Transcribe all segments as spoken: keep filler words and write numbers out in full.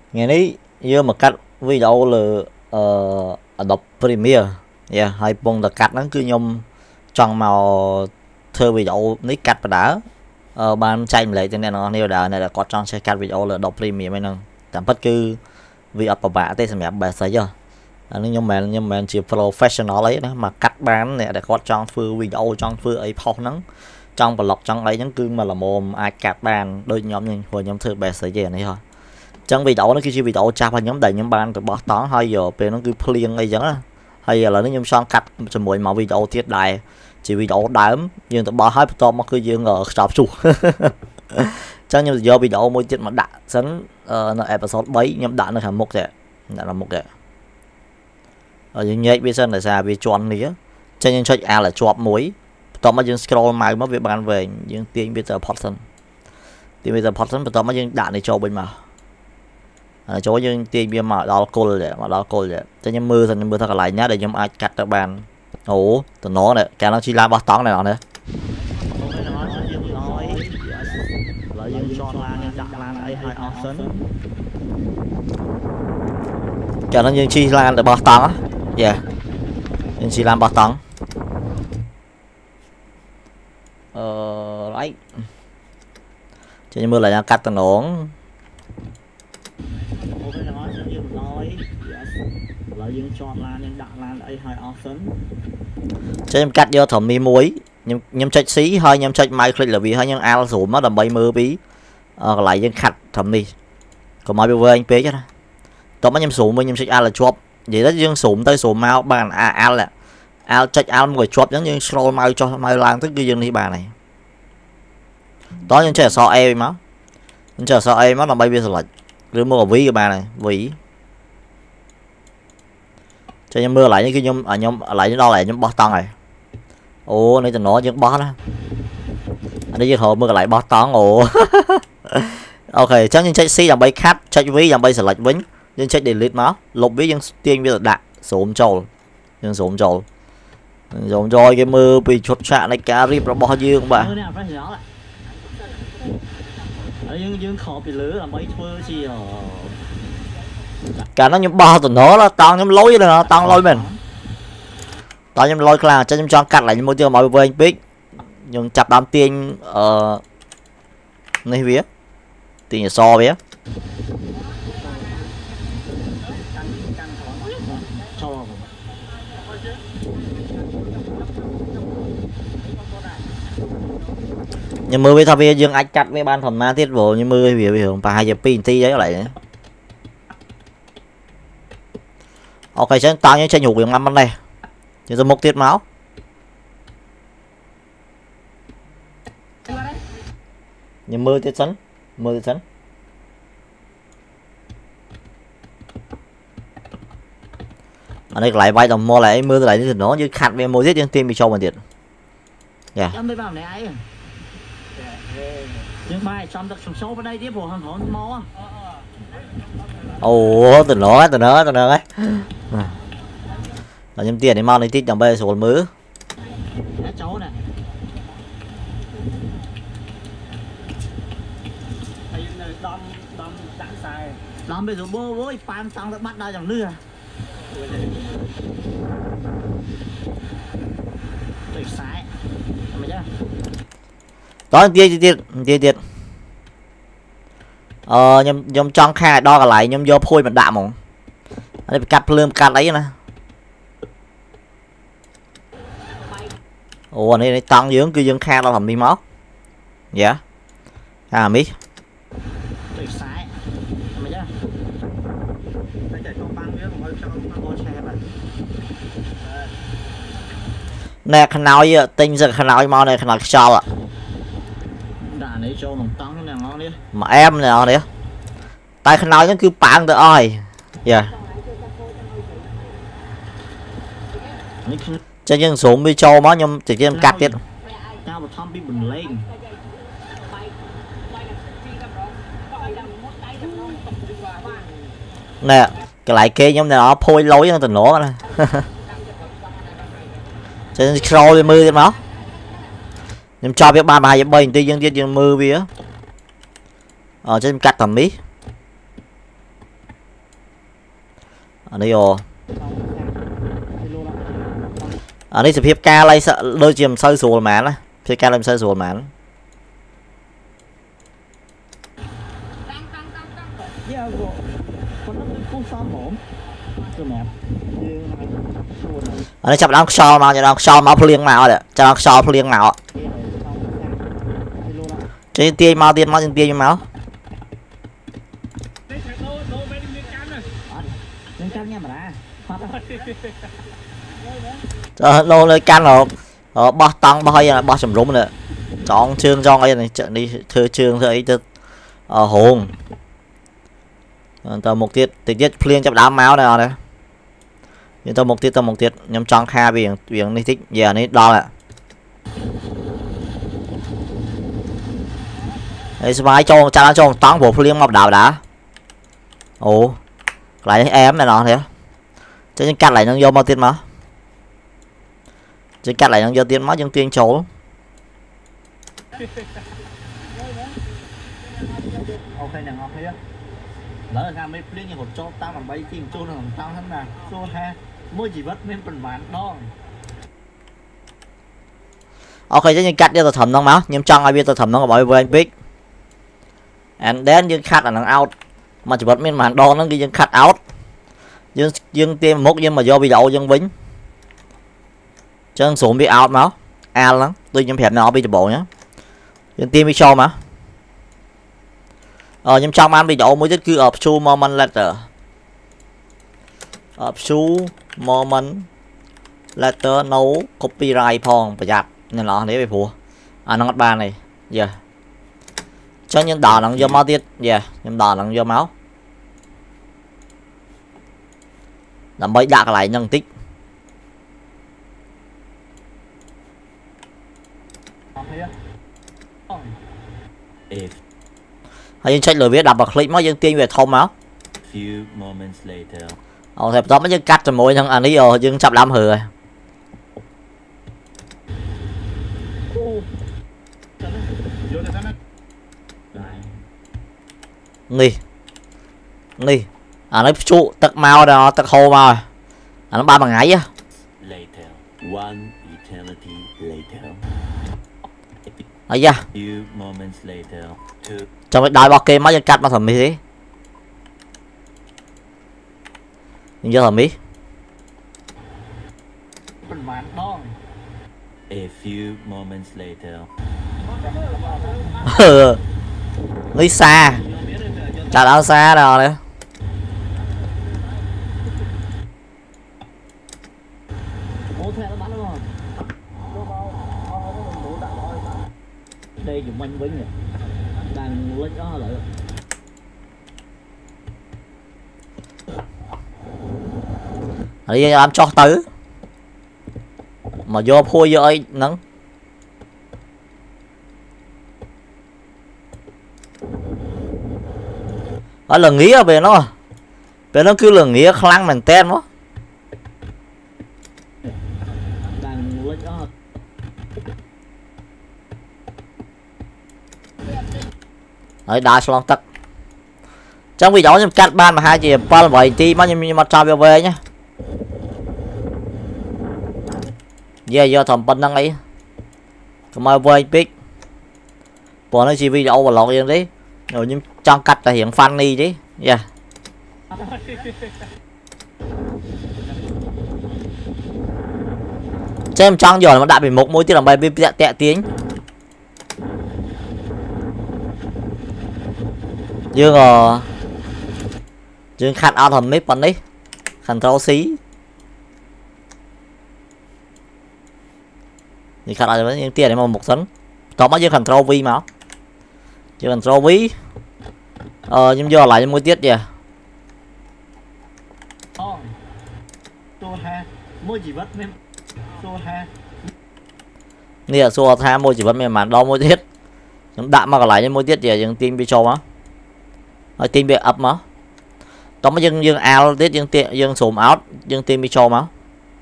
ngày ní vừa mà cắt video là ờ Adobe Premiere yeah hai bông là cắt nó cứ nhôm tròn màu thơ video ní cắt và đá ờ ban chạy lại cho nên nó nêu đà này là có trong xe cắt video là Adobe Premiere mấy năng tạm bất cứ vì ở bà tê xem bà thấy chưa anh nhưng mà nhưng mà chỉ professional ấy đó mà cắt bán này để có trong phương video trong phương ấy phong nắng trong blog trong ấy nhắn cương mà là mồm ai cắt bàn đôi nhóm nhưng hồi nhóm thư bà sẽ về này thôi trong video nó khi video chạp hay nhóm đầy nhóm ban từ bỏ toán hai giờ về nó cứ plien ấy chẳng hay là nó nhóm son cắt cho mỗi màu video tiết đài chỉ video đám nhưng từ bỏ hai to mà cứ dương ở sạp sụt chẳng như giờ video mỗi tiết mà đã sẵn nó episode bảy nhóm đã nó thành một kẻ đã là một kẻ ở những nhạy bây giờ là sao vì chọn này cho nên cho à là chọn muối tao mà dừng scroll mãi mất việc bàn về những tiền bây giờ person thì bây giờ person tao mà dừng đạn này cho bên mà chỗ những tiền bây mà đó cô vậy mà đó cô vậy cho nên mưa thành mưa thật lại nhá để nhóm ai cắt các bàn ổ tụi nó này cả nó chỉ làm bao toán này nó nữa cho nó nhưng chi lan để bao toán á yeah nhưng chi lan bao toán ờ đấy cho nên mưa lại cắt tụi nó cho em cắt vô thẩm mi muối nhưng nhưng trách xí hơi nhưng trách mai click là vì hơi nhưng ao rủ nó làm bay mưa bí ờ, lại dân khạch thẩm mi còn mai với anh pé chứ tao mới nhâm sụm mới nhâm trách ao là chop vậy đó dương sụm tới sụm mau bàn à ao là ao trách ao người chop giống như scroll mau cho mai lan tới cái dân đi bà này đó nhưng trẻ so em máu nhưng trẻ so em nó làm bay bây giờ là rồi mua ví cái bà này ví cho nhóm mưa lại những cái nhóm ở nhóm lại những đo lại nhóm bot tăng này ồ này từ nó những bot đó anh đi hồ mưa lại bot tăng ồ ok chắc những check si dòng bay khách check ví dòng bay sẽ lệch vĩnh nhưng check delete máu lục ví nhưng tiên bây giờ đặt xuống trầu nhưng xuống trầu dùng rồi cái mưa bị chốt chạ này cá rip nó bao nhiêu không bạn cả nó nhóm bao tụi nó là tao nhóm lối là nó tao lối mình tao nhóm lối là cho nhóm cho cắt lại những môi trường mọi người anh biết nhưng chặt đám tiền ở nơi vía tiền so vía nhưng mưa với thằng vía dương anh cắt với ban thầm ma thiết vô nhưng mưa vì hưởng và hai giờ pin ti đấy lại ok sẽ tao những chơi nhục dùng năm bên này cho tôi một tiết máu nhưng mưa tiết sấn mưa tiết sấn ở đây lại bay đồng mô lại mưa lại thì nó như khát về môi giết trên tim bị cho mình tiền dạ ồ từ nó từ nó từ nó ấy là nhầm tiền để mau lấy tít trong bê số mứ làm bây giờ bố với pan xong đã bắt ra chẳng lưa đó tiền tiền tiền tiền ờ nhom nhom trong khai đo cả lại nhom vô phôi mà đạm không đây cắt lơm cắt lấy nè ồ này tăng dưỡng cứ dương kha đâu làm đi máu dạ à mít nè khăn nói tinh giờ khăn nói mau này khăn nói sao ạ mà em nè nè tay khăn nói nó cứ bạn tới ơi dạ cho nhân xuống bị trâu máu nhưng chỉ em cắt tiết nè cái lại kia nhóm này nó phôi lối hơn từ nổ này cho nên scroll mưa trên nó nhưng cho biết ba bài bảy tuy nhiên tiết mưa vía ờ cho em cắt tầm mí anh ấy ồ anh ấy sẽ phép ca lấy sợ đôi chìm sơi sùa mà đó phép ca lên sơi sùa mà anh ấy chập đóng so mà đóng so máu liên màu đấy cho nó so liên màu trên tia máu tiên máu trên tia máu lô lên can rồi ờ bao tăng bao hay là bao sầm rúm nữa chọn chương cho ấy này trận đi thưa chương thưa ấy từ ờ hồn tờ một tiết tình tiết liên chấp đám máu này này nhưng tao một tiết tao một tiết nhắm tròn kha biển biển này thích giờ này đo lại ấy vài cho cha nó cho tăng bộ liên mập đào đã ồ lại em này nọ thế chứ những cắt lại nó vô bao tiền mà chứ cắt lại nó vô tiền mất những tiền chỗ ok nè ngọt thế lỡ ra mấy phim như một chỗ tao làm bay chim chỗ làm tao hắn là chỗ ha mỗi chỉ vất nên phần bản đó ok chứ những cắt đi tao thầm nó máu nhưng trong ai biết tao thầm nó bảo với anh biết and then những cắt là nó out mà chỉ vất nên màn đo nó ghi những cắt out dương dương tiêm một nhưng mà do bị đậu dân bính chân xuống bị out máu a lắm tôi nhắm hẹp nó bị bộ nhá dương tiêm bị show mà ờ nhưng trong anh bị đậu mới cứ up to moment letter up to moment letter no copyright phong phải giặt nên nó để bị phù à nó ngắt ba này giờ yeah. Cho những đỏ nó do máu tiết giờ yeah. Nhưng đỏ nó do máu làm bấy đạt lại nhân tích hay check lời viết đọc bật click mới dân tiên về thông máu ồ thẹp đó mới dân cắt rồi mỗi thằng anh ấy rồi dân sắp làm hừ rồi nghi nghi à nó trụ tật mau đó tật hồ mà à nó ba bằng ngày á ấy da trong cái đài bao kê mới cắt mà thầm mỹ thế nhưng giờ thầm mỹ nghi xa chả đâu xa đâu đấy đây dùng anh với nhỉ đang lấy đó lại đi làm cho tới mà vô phôi vô ấy nắng ở lần nghĩa về nó về nó cứ lần nghĩa khăn mình tên đó đang lấy đó ở đa số tất trong video em cắt ban mà hai chị ba bảy tí mà nhưng mà cho về nhá yeah do thầm bên năng ấy cảm ơn với biết bỏ nó chỉ video và lọt yên đấy rồi nhưng trong cắt là hiện funny đấy yeah chứ em trong giờ nó đã bị một mối tiết làm bài bị tẹ tẹ tiếng dương ờ dương khăn ao thầm mít bắn đấy khăn thấu xí thì khăn ao những tiền để mà một tấn đó mới dương khăn thấu vi mà dương khăn thấu vi ờ nhưng giờ lại mối tiết kìa nè xua tha môi chỉ vẫn mềm mại đo môi tiết chúng đạm mà còn lại những môi tiết kìa dương tim bị trâu á ở tim bị ấp mà tao mới dân dân ao tiết dân tiện dân sùm áo dân tim bị trâu máu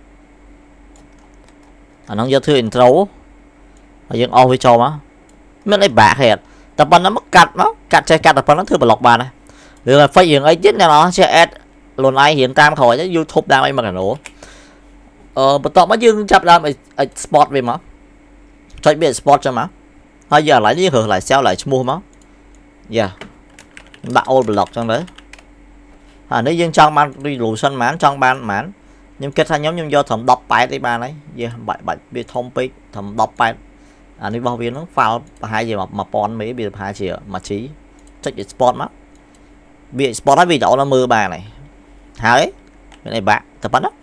à nó do thư intro ở dân ô với trâu má mới lấy bạc hệt tập ban nó mất cắt nó cắt chơi cắt tập ban nó thư bà lọc bà này được là phải dừng ấy chết nào nó sẽ add luôn ai hiện tam khỏi chứ YouTube đang ấy mà cả nổ ờ bắt tọt mà dương chập đam export về mà cho biết export cho mà bây giờ lại đi hưởng lại sao lại mua mà dạ bạn all block trong đấy à nếu dương trong ban đi lù sân mán trong ban mán nhưng kết thành nhóm nhưng do thầm đọc bài đi ba đấy yeah bảy bảy bị thông pi thầm đọc bài à nếu bao viên nó vào hai gì mà mà pon mấy bị hai triệu mà trí check export mắt bị export nó vì đậu nó mưa bà này hả đấy cái này bạn tập bắn đó